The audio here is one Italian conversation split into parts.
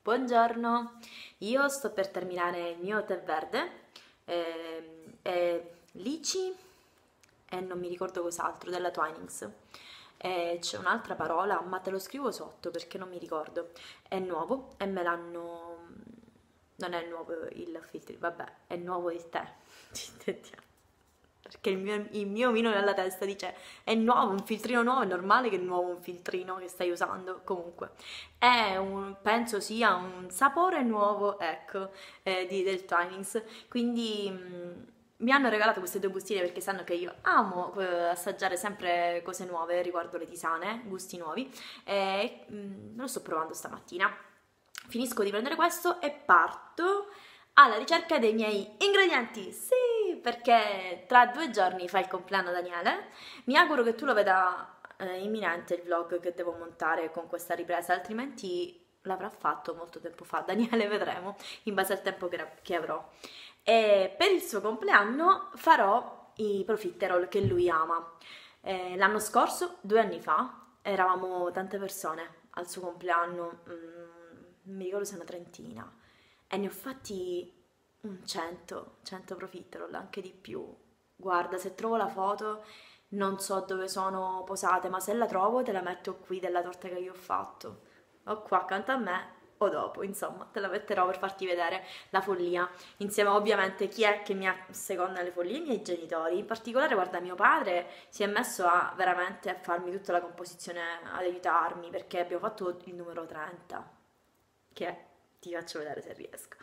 Buongiorno, io sto per terminare il mio tè verde, lici e non mi ricordo cos'altro della Twinings. C'è un'altra parola, ma te lo scrivo sotto perché non mi ricordo. È nuovo e me l'hanno... Non è nuovo il filtro, vabbè, è nuovo il tè. Perché il mio vino nella testa dice è nuovo, un filtrino nuovo, è normale che è nuovo un filtrino che stai usando. Comunque, penso sia un sapore nuovo, ecco, del Twinings. Quindi mi hanno regalato queste due bustine perché sanno che io amo assaggiare sempre cose nuove riguardo le tisane, gusti nuovi. E lo sto provando stamattina. Finisco di prendere questo e parto alla ricerca dei miei ingredienti. Sì, perché tra 2 giorni fa il compleanno Daniele. Mi auguro che tu lo veda imminente il vlog che devo montare con questa ripresa, altrimenti l'avrà fatto molto tempo fa. Daniele, vedremo in base al tempo che avrò. E per il suo compleanno farò i profiterol che lui ama. L'anno scorso, 2 anni fa, eravamo tante persone al suo compleanno, non mi ricordo se una trentina, e ne ho fatti un 100 profiterol, anche di più. Guarda, se trovo la foto, non so dove sono posate, ma se la trovo te la metto qui della torta che io ho fatto. O qua accanto a me o dopo, insomma, te la metterò per farti vedere la follia. Insieme ovviamente chi è che mi asseconda le follie? I miei genitori. In particolare, guarda, mio padre si è messo a veramente a farmi tutta la composizione, ad aiutarmi, perché abbiamo fatto il numero 30, che ti faccio vedere se riesco.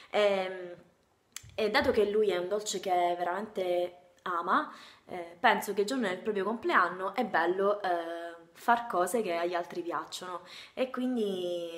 E, e dato che lui è un dolce che veramente ama, penso che il giorno del proprio compleanno è bello far cose che agli altri piacciono e quindi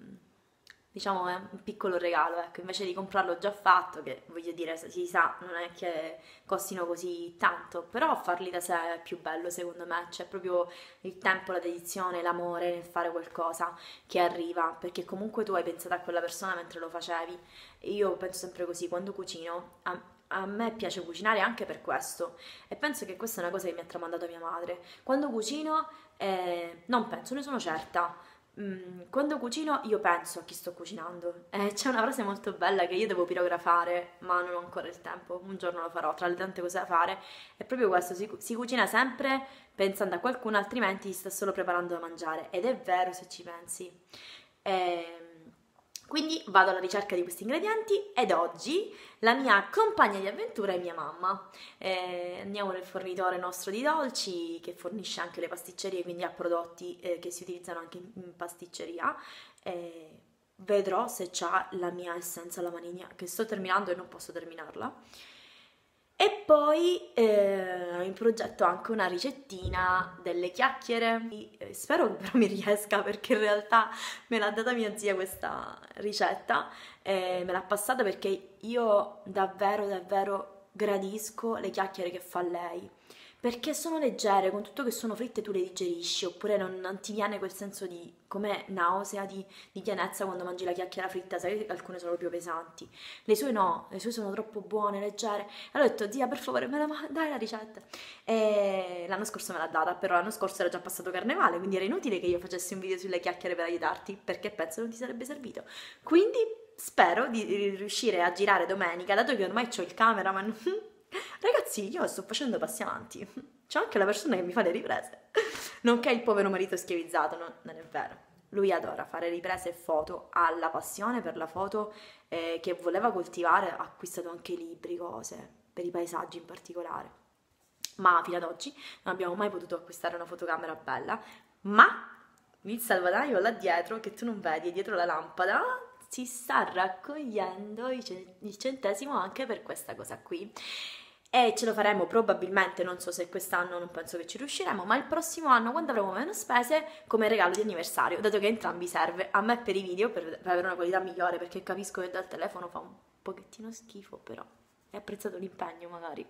diciamo è un piccolo regalo, ecco, invece di comprarlo già fatto, che voglio dire, si sa, non è che costino così tanto, però farli da sé è più bello secondo me, c'è proprio il tempo, la dedizione, l'amore nel fare qualcosa che arriva, perché comunque tu hai pensato a quella persona mentre lo facevi. Io penso sempre così, quando cucino, a me piace cucinare anche per questo e penso che questa è una cosa che mi ha tramandato mia madre. Quando cucino, non penso, ne sono certa. Quando cucino io penso a chi sto cucinando. C'è una frase molto bella che io devo pirografare, ma non ho ancora il tempo, un giorno lo farò, tra le tante cose da fare. È proprio questo, si cucina sempre pensando a qualcuno, altrimenti si sta solo preparando da mangiare. Ed è vero se ci pensi. Ehm, quindi vado alla ricerca di questi ingredienti ed oggi la mia compagna di avventura è mia mamma. Andiamo nel fornitore nostro di dolci che fornisce anche le pasticcerie, quindi ha prodotti che si utilizzano anche in pasticceria. Vedrò se c'ha la mia essenza alla vaniglia che sto terminando e non posso terminarla. E poi in progetto anche una ricettina delle chiacchiere. Spero che però mi riesca perché in realtà me l'ha data mia zia questa ricetta, me l'ha passata perché io davvero davvero gradisco le chiacchiere che fa lei. Perché sono leggere, con tutto che sono fritte tu le digerisci, oppure non ti viene quel senso di come nausea, di pienezza quando mangi la chiacchiera fritta, sai che alcune sono proprio pesanti. Le sue no, le sue sono troppo buone, leggere. Allora ho detto, zia, per favore, dai la ricetta. E l'anno scorso me l'ha data, però l'anno scorso era già passato Carnevale, quindi era inutile che io facessi un video sulle chiacchiere per aiutarti, perché penso non ti sarebbe servito. Quindi spero di riuscire a girare domenica, dato che ormai ho il cameraman. Ragazzi, io sto facendo passi avanti. C'è anche la persona che mi fa le riprese. Nonché il povero marito schiavizzato, non è vero. Lui adora fare riprese e foto, ha la passione per la foto che voleva coltivare, ha acquistato anche libri, cose, per i paesaggi in particolare. Ma fino ad oggi non abbiamo mai potuto acquistare una fotocamera bella, ma il salvadanaio là dietro, che tu non vedi, dietro la lampada, si sta raccogliendo il centesimo anche per questa cosa qui. E ce lo faremo probabilmente, non so se quest'anno, non penso che ci riusciremo, ma il prossimo anno, quando avremo meno spese, come regalo di anniversario, dato che a entrambi serve, a me per i video, per avere una qualità migliore, perché capisco che dal telefono fa un pochettino schifo, però è apprezzato l'impegno magari.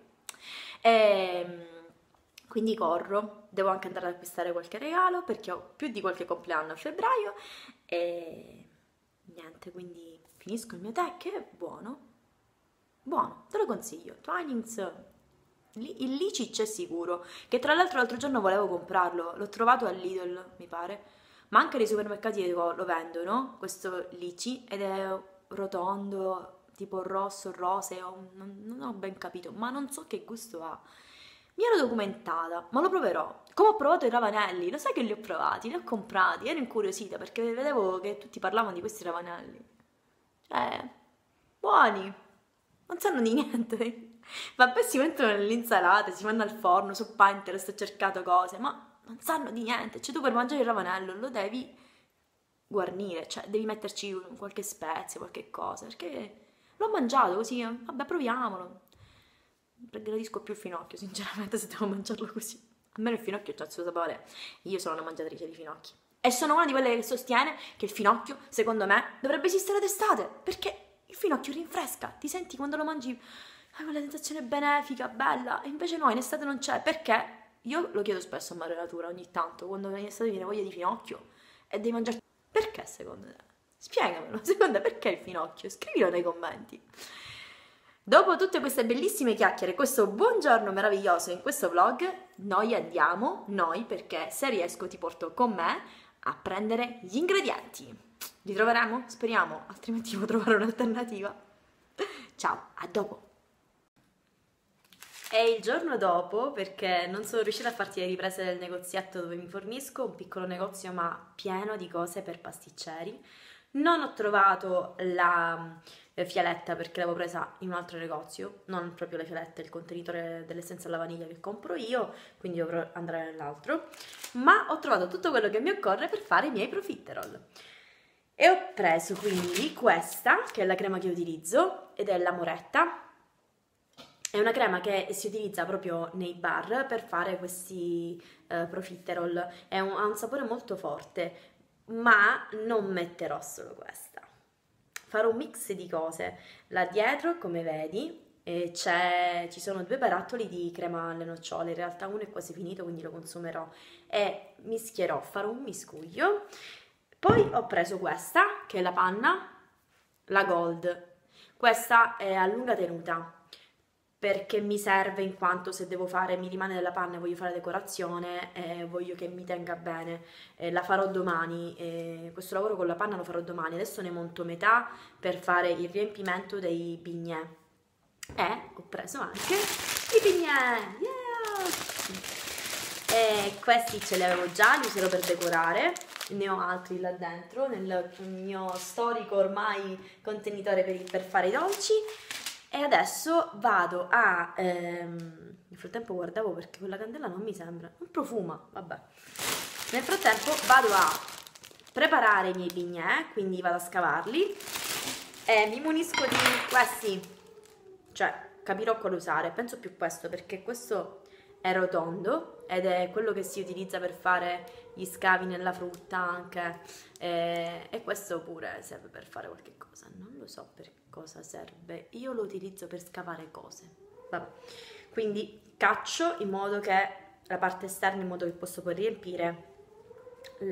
E, quindi corro, devo anche andare ad acquistare qualche regalo, perché ho più di qualche compleanno a febbraio, e niente, quindi finisco il mio tè, che è buono. Buono, te lo consiglio. Twinings, il Lici c'è sicuro, che tra l'altro l'altro giorno volevo comprarlo, l'ho trovato al Lidl, mi pare, ma anche nei supermercati lo vendono, questo lici, ed è rotondo, tipo rosso, roseo, non ho ben capito, ma non so che gusto ha. Mi ero documentata, ma lo proverò. Come ho provato i ravanelli, lo sai che li ho provati, li ho comprati, ero incuriosita perché vedevo che tutti parlavano di questi ravanelli. Cioè, buoni, non sanno di niente. Vabbè, si mettono nell'insalata, si fanno al forno, su Pinterest ho cercato cose, ma non sanno di niente. Cioè tu per mangiare il ravanello lo devi guarnire, cioè devi metterci qualche spezia, qualche cosa, perché l'ho mangiato così, vabbè proviamolo. Gradisco più il finocchio, sinceramente, se devo mangiarlo così. Almeno il finocchio c'ha il suo sapore. Io sono una mangiatrice di finocchi. E sono una di quelle che sostiene che il finocchio, secondo me, dovrebbe esistere d'estate, perché il finocchio rinfresca, ti senti quando lo mangi, hai quella sensazione benefica, bella, e invece no, in estate non c'è, perché? Io lo chiedo spesso a Madre Natura ogni tanto, quando in estate viene voglia di finocchio e devi mangiare. Perché secondo te? Spiegamelo, secondo te perché il finocchio? Scrivilo nei commenti. Dopo tutte queste bellissime chiacchiere, questo buongiorno meraviglioso in questo vlog, noi andiamo, perché se riesco ti porto con me a prendere gli ingredienti. Li troveremo? Speriamo, altrimenti devo trovare un'alternativa. Ciao, a dopo! È il giorno dopo perché non sono riuscita a farti le riprese del negozietto dove mi fornisco, un piccolo negozio ma pieno di cose per pasticceri. Non ho trovato la fialetta perché l'avevo presa in un altro negozio, non proprio la fialetta, il contenitore dell'essenza alla vaniglia che compro io, quindi dovrò andare nell'altro, ma ho trovato tutto quello che mi occorre per fare i miei profiterol. E ho preso quindi questa, che è la crema che utilizzo, ed è l'Amoretta. È una crema che si utilizza proprio nei bar per fare questi profiterol, ha un sapore molto forte, ma non metterò solo questa. Farò un mix di cose. Là dietro, come vedi, ci sono 2 barattoli di crema alle nocciole, in realtà uno è quasi finito quindi lo consumerò e mischierò, farò un miscuglio. Poi ho preso questa, che è la panna, la Gold. Questa è a lunga tenuta, perché mi serve in quanto se devo fare, mi rimane della panna e voglio fare decorazione e voglio che mi tenga bene, la farò domani, questo lavoro con la panna lo farò domani, adesso ne monto metà per fare il riempimento dei bignè e ho preso anche i bignè, yeah! E questi ce li avevo già, li userò per decorare, ne ho altri là dentro nel mio storico ormai contenitore per fare i dolci. E adesso vado a... nel frattempo guardavo perché quella candela non mi sembra... Non profuma, vabbè. Nel frattempo vado a preparare i miei bignè, quindi vado a scavarli. E mi munisco di questi. Cioè, capirò quale usare. Penso più questo, perché questo è rotondo ed è quello che si utilizza per fare gli scavi nella frutta anche. E questo pure serve per fare qualche cosa. Non lo so per cosa serve, io lo utilizzo per scavare cose. Vabbè. Quindi caccio in modo che la parte esterna, in modo che posso poi riempire i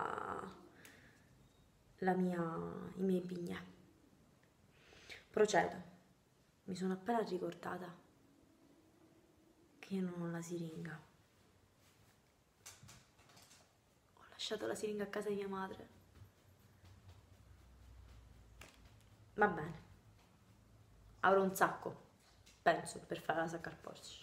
miei bignè. Procedo. Mi sono appena ricordata che io non ho la siringa. Ho lasciato la siringa a casa di mia madre. Va bene. Avrò un sacco, penso, per fare la sacca al polso.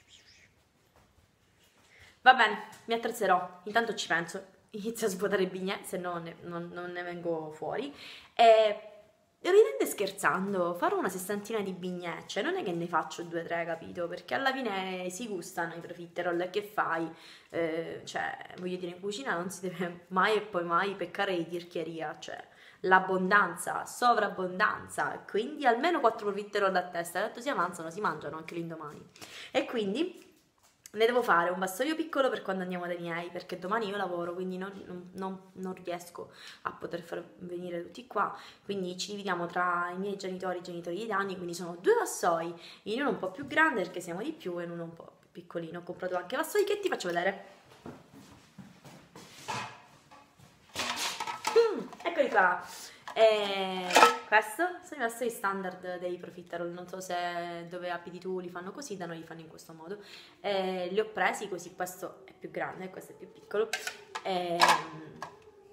Va bene, mi attrezzerò. Intanto ci penso. Inizio a svuotare i bignè, se no non ne vengo fuori. E ridendo e scherzando, farò una sessantina di bignè. Cioè, non è che ne faccio 2-3, capito? Perché alla fine si gustano i profiterol. E che fai? Cioè, voglio dire, in cucina non si deve mai e poi mai peccare di tirchieria. Cioè, l'abbondanza, sovrabbondanza, quindi almeno 4 profiterol a testa, tanto si avanzano, si mangiano anche l'indomani. E quindi ne devo fare un vassoio piccolo per quando andiamo dai miei, perché domani io lavoro, quindi non riesco a poter far venire tutti qua, quindi ci dividiamo tra i miei genitori e i genitori di Dani, quindi sono 2 vassoi, in uno un po' più grande perché siamo di più e in uno un po' più piccolino. Ho comprato anche vassoi che ti faccio vedere. Eccoli qua. Questo sono i vassoi standard dei profiterol, non so se dove abiti tu li fanno così, da noi li fanno in questo modo. Li ho presi così, questo è più grande, questo è più piccolo.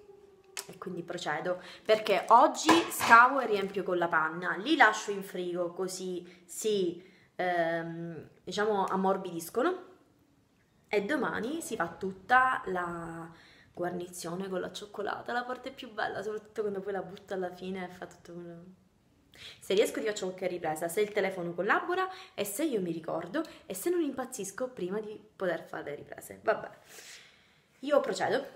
e quindi procedo, perché oggi scavo e riempio con la panna, li lascio in frigo così si diciamo ammorbidiscono e domani si fa tutta la guarnizione con la cioccolata, la parte più bella, soprattutto quando poi la butto alla fine e fa tutto quello. Se riesco ti faccio qualche ripresa, se il telefono collabora e se io mi ricordo e se non impazzisco prima di poter fare le riprese. Vabbè, io procedo.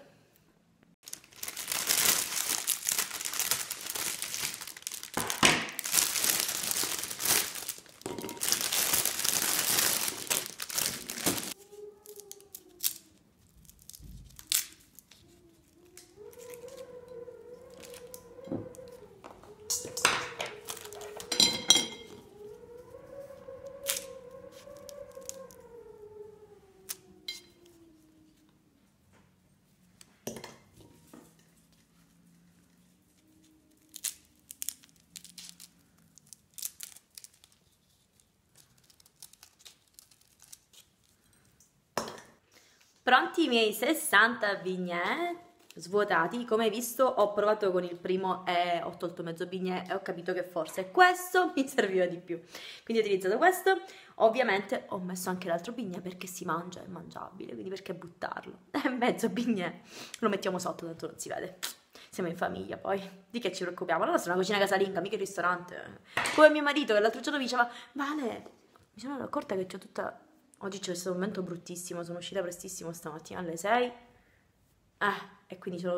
Pronti i miei 60 bignè svuotati. Come hai visto ho provato con il primo e ho tolto mezzo bignè e ho capito che forse questo mi serviva di più, quindi ho utilizzato questo. Ovviamente ho messo anche l'altro bignè perché si mangia, è mangiabile, quindi perché buttarlo? Mezzo bignè lo mettiamo sotto, tanto non si vede, siamo in famiglia, poi di che ci preoccupiamo? La nostra è una cucina casalinga, mica il ristorante. Come mio marito che l'altro giorno mi diceva: Vale, mi sono accorta che c'ho tutta... Oggi c'è stato un momento bruttissimo, sono uscita prestissimo stamattina alle 6, e quindi sono...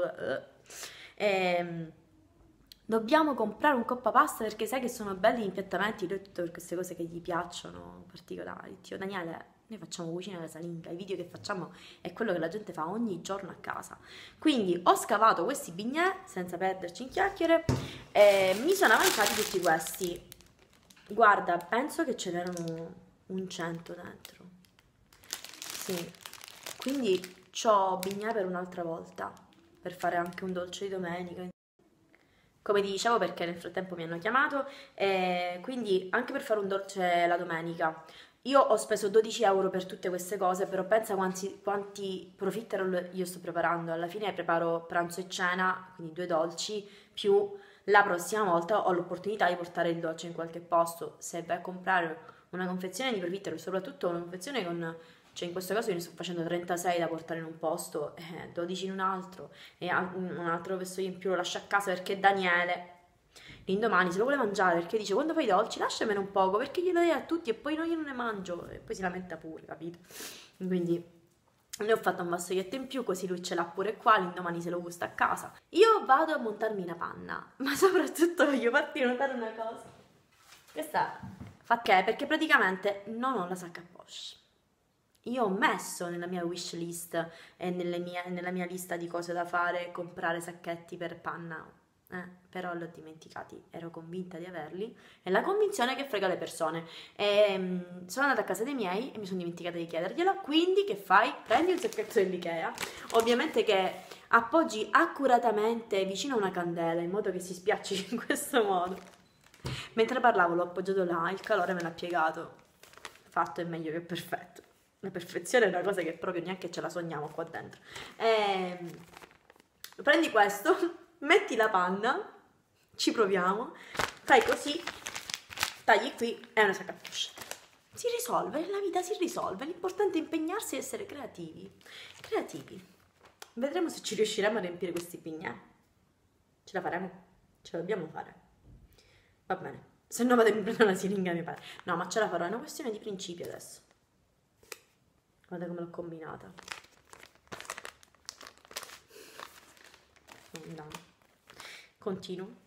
dobbiamo comprare un coppa pasta perché sai che sono belli gli impiattamenti, lui tutte queste cose che gli piacciono particolari. Tio Daniele, noi facciamo cucina casalinga, i video che facciamo è quello che la gente fa ogni giorno a casa. Quindi ho scavato questi bignè senza perderci in chiacchiere e mi sono avanzati tutti questi. Guarda, penso che ce n'erano un 100 dentro. Sì, quindi c'ho bignè per un'altra volta, per fare anche un dolce di domenica. Come ti dicevo, perché nel frattempo mi hanno chiamato, quindi anche per fare un dolce la domenica. Io ho speso 12 euro per tutte queste cose, però pensa quanti profiterol io sto preparando. Alla fine preparo pranzo e cena, quindi 2 dolci, più la prossima volta ho l'opportunità di portare il dolce in qualche posto. Se vai a comprare una confezione di profiterol, soprattutto una confezione con... Cioè in questo caso io ne sto facendo 36 da portare in un posto, 12 in un altro, e un altro vessoio in più lo lascio a casa perché Daniele l'indomani se lo vuole mangiare, perché dice: quando fai i dolci lasciamene un poco perché glielo dai a tutti e poi io non ne mangio, e poi si lamenta pure, capito? Quindi ne ho fatto un vassoietto in più, così lui ce l'ha pure qua, l'indomani se lo gusta a casa. Io vado a montarmi una panna, ma soprattutto voglio farti notare una cosa. Questa fa che? Perché praticamente non ho la sacca a poche. Io ho messo nella mia wish list e nella mia lista di cose da fare comprare sacchetti per panna, però l'ho dimenticati, ero convinta di averli e la convinzione che frega le persone. Sono andata a casa dei miei e mi sono dimenticata di chiederglielo, quindi che fai? Prendi un sacchetto dell'Ikea, ovviamente che appoggi accuratamente vicino a una candela in modo che si spiacci in questo modo. Mentre parlavo l'ho appoggiato là, il calore me l'ha piegato, fatto è meglio che perfetto. La perfezione è una cosa che proprio neanche ce la sogniamo qua dentro. Prendi questo, metti la panna, ci proviamo, fai così, tagli qui e una sacca a poche. Si risolve, la vita si risolve, l'importante è impegnarsi e essere creativi. Creativi. Vedremo se ci riusciremo a riempire questi bignè. Ce la faremo? Ce la dobbiamo fare. Va bene. Se no vado a prendere una siringa mi pare. No, ma ce la farò, è una questione di principio adesso. Guarda come l'ho combinata. Andiamo. Continuo.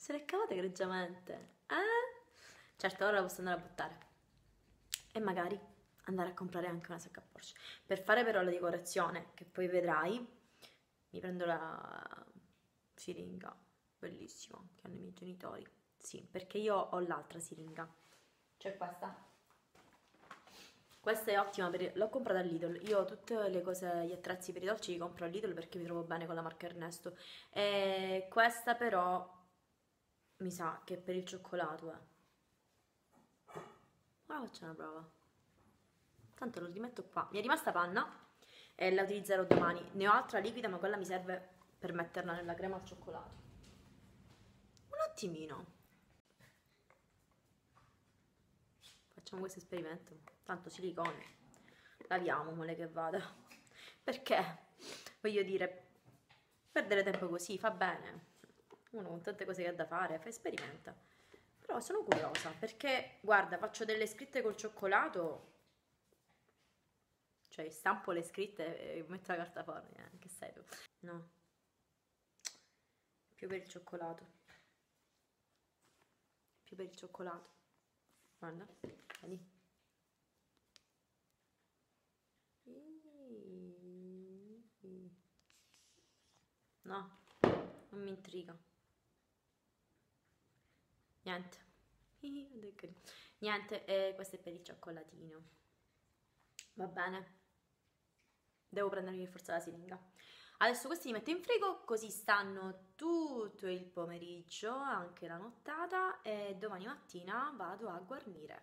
Se le cavate egregiamente. Certo, ora la posso andare a buttare. E magari andare a comprare anche una sacca Porsche. Per fare però la decorazione, che poi vedrai, mi prendo la siringa, bellissima, che hanno i miei genitori. Sì, perché io ho l'altra siringa. Cioè questa. Questa è ottima, l'ho comprata all'Idol. Io tutte le cose, gli attrezzi per i dolci li compro all'Idol perché mi trovo bene con la marca Ernesto. E questa però mi sa che è per il cioccolato, Ora faccio una prova. Tanto lo rimetto qua. Mi è rimasta panna e la utilizzerò domani. Ne ho altra liquida, ma quella mi serve per metterla nella crema al cioccolato. Un attimino. Facciamo questo esperimento. Tanto silicone. Laviamo, male che vada. Perché? Voglio dire, perdere tempo così fa bene. Uno con tante cose che ha da fare, fa sperimenta. Però sono curiosa perché, guarda, faccio delle scritte col cioccolato. Cioè, stampo le scritte e metto la carta forno. Che sei tu? No. Più per il cioccolato. Più per il cioccolato. Guarda, vedi. No, non mi intriga. Niente. Niente, questo è per il cioccolatino. Va bene. Devo prendermi per forza la siringa. Adesso questi li metto in frigo, così stanno tutto il pomeriggio, anche la nottata, e domani mattina vado a guarnire.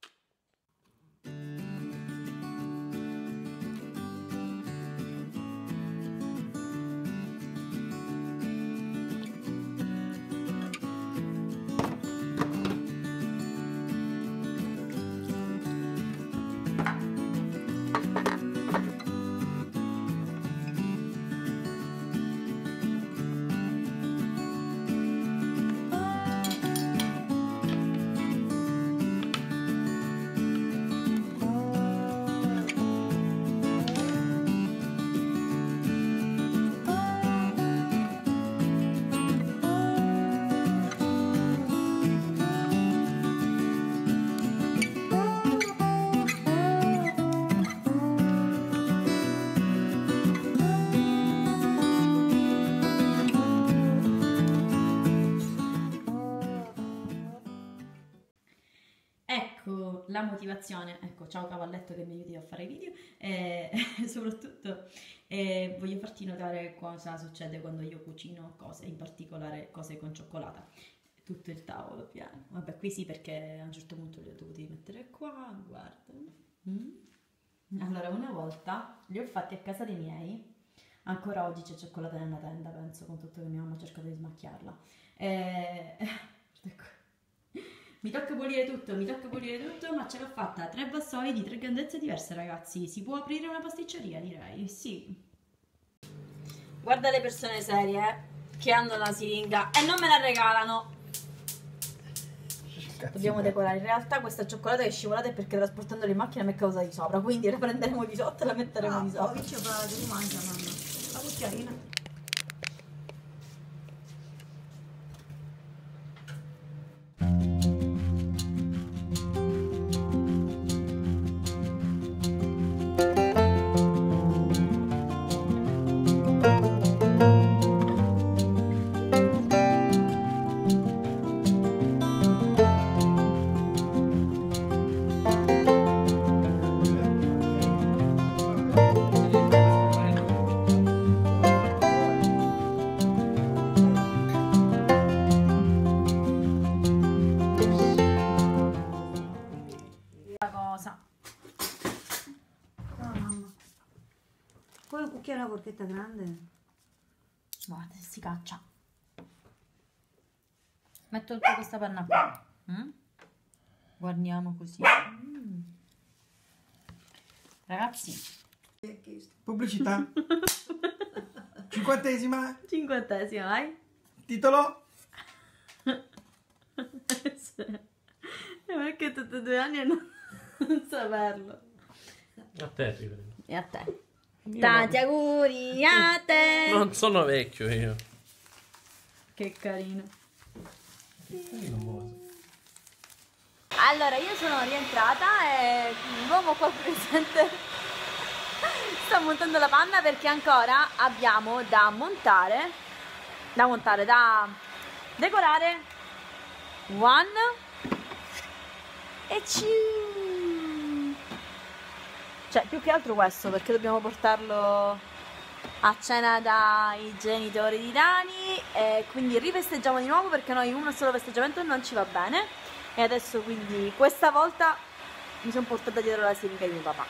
Ecco la motivazione, ecco, ciao cavalletto che mi aiuti a fare i video, e soprattutto voglio farti notare cosa succede quando io cucino cose, in particolare cose con cioccolata. Tutto il tavolo pieno. Vabbè, qui sì, perché a un certo punto li ho dovuti mettere qua, guarda. Allora, una volta li ho fatti a casa dei miei, ancora oggi c'è cioccolata nella tenda, penso, con tutto che mia mamma ha cercato di smacchiarla. Ecco. Mi tocca pulire tutto, ma ce l'ho fatta. 3 vassoi di 3 grandezze diverse, ragazzi. Si può aprire una pasticceria, direi, sì. Guarda le persone serie che hanno la siringa e non me la regalano. Dobbiamo decorare. In realtà questa cioccolata è scivolata è perché trasportandola in macchina mi è causata di sopra, quindi la prenderemo di sotto e la metteremo di sopra. Vicino per la mangia, mamma. La cucchiarina. Poi un cucchiaio, una forchetta grande. Guarda, si caccia. Metto tutta questa panna qua. Guarniamo così. Ragazzi. Pubblicità. 50esima. 50esima, vai. Titolo. Perché tutti e 2 anni a non saperlo. A te ti prego. E a te. Io Tanti auguri a te. non sono vecchio io. Che carino. Io non posso. Allora, io sono rientrata e l'uomo qua presente sta montando la panna perché ancora abbiamo da decorare 1 e 2. Cioè, più che altro questo, perché dobbiamo portarlo a cena dai genitori di Dani e quindi rifesteggiamo di nuovo perché noi un solo festeggiamento non ci va bene e adesso quindi questa volta mi sono portata dietro la sirica di mio papà.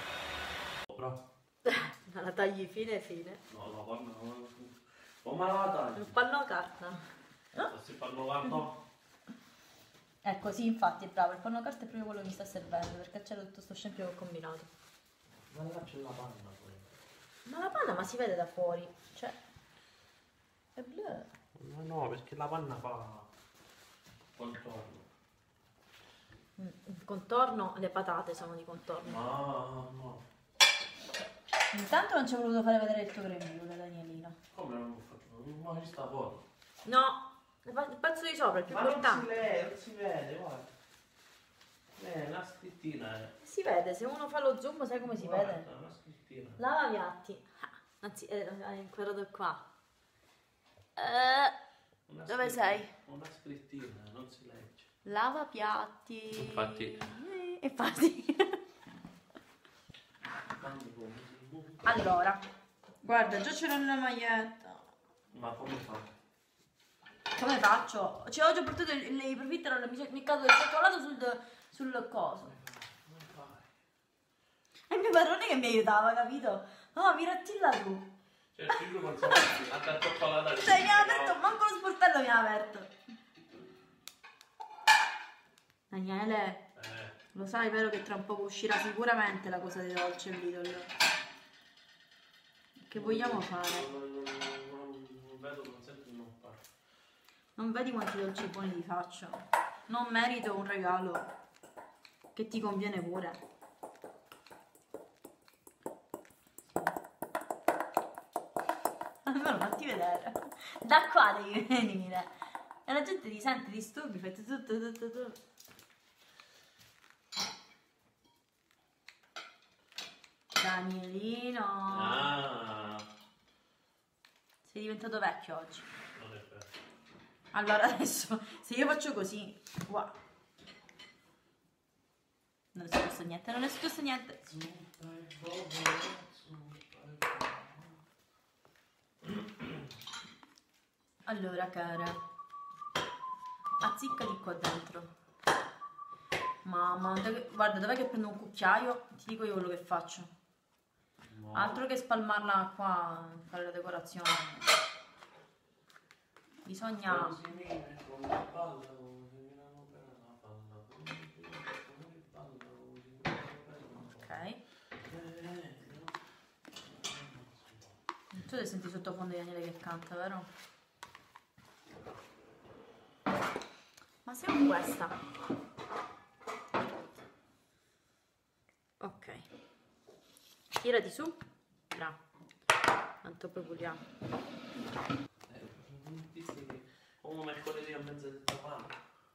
Ma la tagli fine? No, la panna non come la tagli? Un panno a carta. Si fanno carta? Ecco, sì, infatti è bravo, il panno a carta è proprio quello che mi sta servendo perché c'era tutto sto scempio che ho combinato. Ma la faccio la panna poi. Ma la panna ma si vede da fuori, cioè è blu. No, perché la panna fa contorno. Il contorno, le patate sono di contorno. No. Intanto non ci ho voluto fare vedere il tuo grembiule, Danielino. Come non l'ho fatto? Non ho visto la foto. No, il pezzo di sopra è più Ma importante. non si vede, guarda. Una scrittina. Si vede, se uno fa lo zoom sai come si Guarda, vede? una scrittina. Lavapiatti. Anzi, è inquadrato qua. Una Dove scrittina. sei? Una scrittina, non si legge. Lavapiatti. Infatti. Infatti. Allora, guarda, già ce l'ho nella maglietta. Ma come fa? Come faccio? Cioè, oggi ho portato i profiterol, mi è caduto il cioccolato sul coso. Come fai? E il mio padrone che mi aiutava, capito? No, mi rattilla tu. Cioè, io pensavo a cioccolata. Cioè, mi ha aperto, manco lo sportello mi ha aperto. Daniele, lo sai vero che tra un poco uscirà sicuramente la cosa dei dolci e Lidl? Che vogliamo fare? Non vedo, non sento, non parlo. Non vedi quanti dolci buoni ti faccio? Non merito un regalo che ti conviene pure. Almeno fatti vedere. Da qua devi venire. E la gente ti sente, ti stupi, fai tutto. Danielino. Ah, Sei diventato vecchio oggi. non è vero. Allora adesso, se io faccio così, wow. Non è successo niente, non è successo niente. Allora, cara, azziccati qua dentro. Mamma, guarda, dov'è che prendo un cucchiaio? Ti dico io quello che faccio. No. Altro che spalmarla qua, fare la decorazione. Bisogna... Ok. Tu ti senti sottofondo Daniele che canta, vero? Ma siamo questa. Ok. Tirati su. Bravo. Tanto propuliamo. Come mercoledì a mezz'ora mano.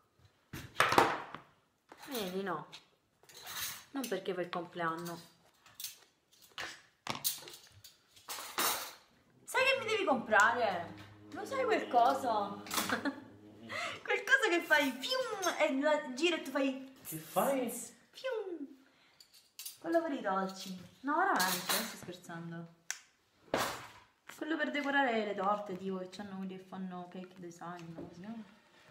Vedi, no. Non perché fa il compleanno. Sai che mi devi comprare? Lo sai quel coso? Quel coso che fai fium e la gira e tu fai Che fai? fium. Quello per i dolci. No, veramente, non sto scherzando. Quello per decorare le torte, tipo che c'hanno quelli che fanno cake design, come si chiama?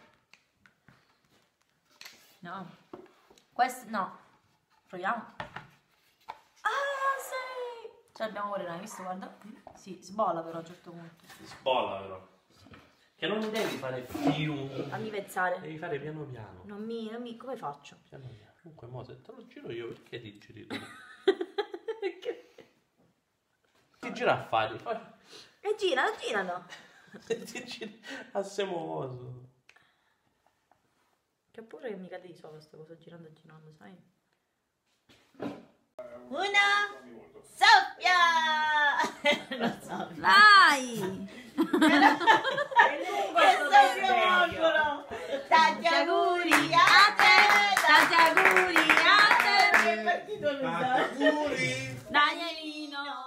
No. Questo no. Proviamo. Ah, sì! Ce l'abbiamo pure noi, visto? Guarda. Sì, sbolla però a un certo punto. Sbolla però. Che non devi fare più. Fammi pensare. Devi fare piano piano. Non mi... come faccio? Piano piano. Comunque mo se te lo giro io perché ti giri tu? Perché? Ti gira a fare. E girano. Ti giri a semoso. Che pure che mi cade di sopra sta cosa girando, sai? Una soffia! Non so. Dai! Che soffia! titolo Auguri! Danielino!